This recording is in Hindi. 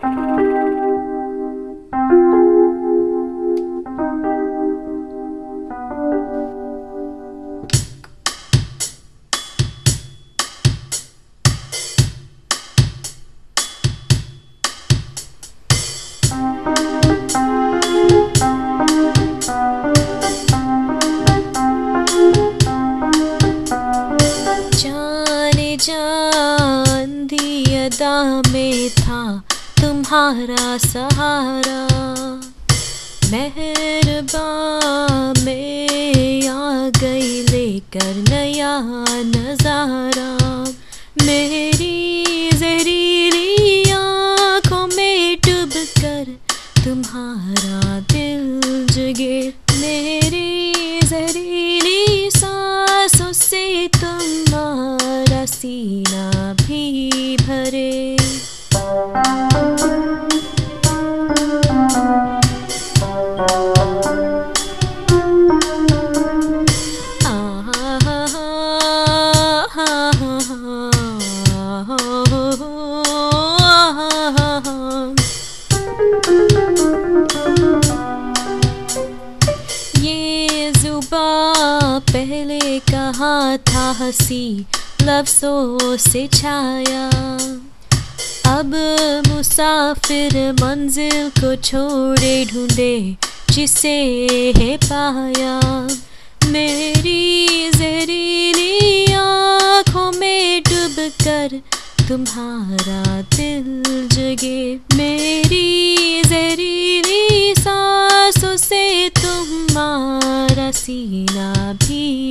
अंधियदा में था तुम्हारा सहारा, मेहरबान में आ गई लेकर नया नजारा। मेरी जहरीली आँखों में डूब कर तुम्हारा दिल जगे, मेरी जहरीली सांसों से तुम्हारा सीना भी भरे। ये जुबां पहले कहा था हंसी लफ्ज़ों से छाया, अब मुसाफिर मंजिल को छोड़े ढूंढे जिसे है पाया। मेरी जहरीली आँखों में डूब कर तुम्हारा दिल जगे, मेरी जहरीली सांसों से तुम्हारा सीना भी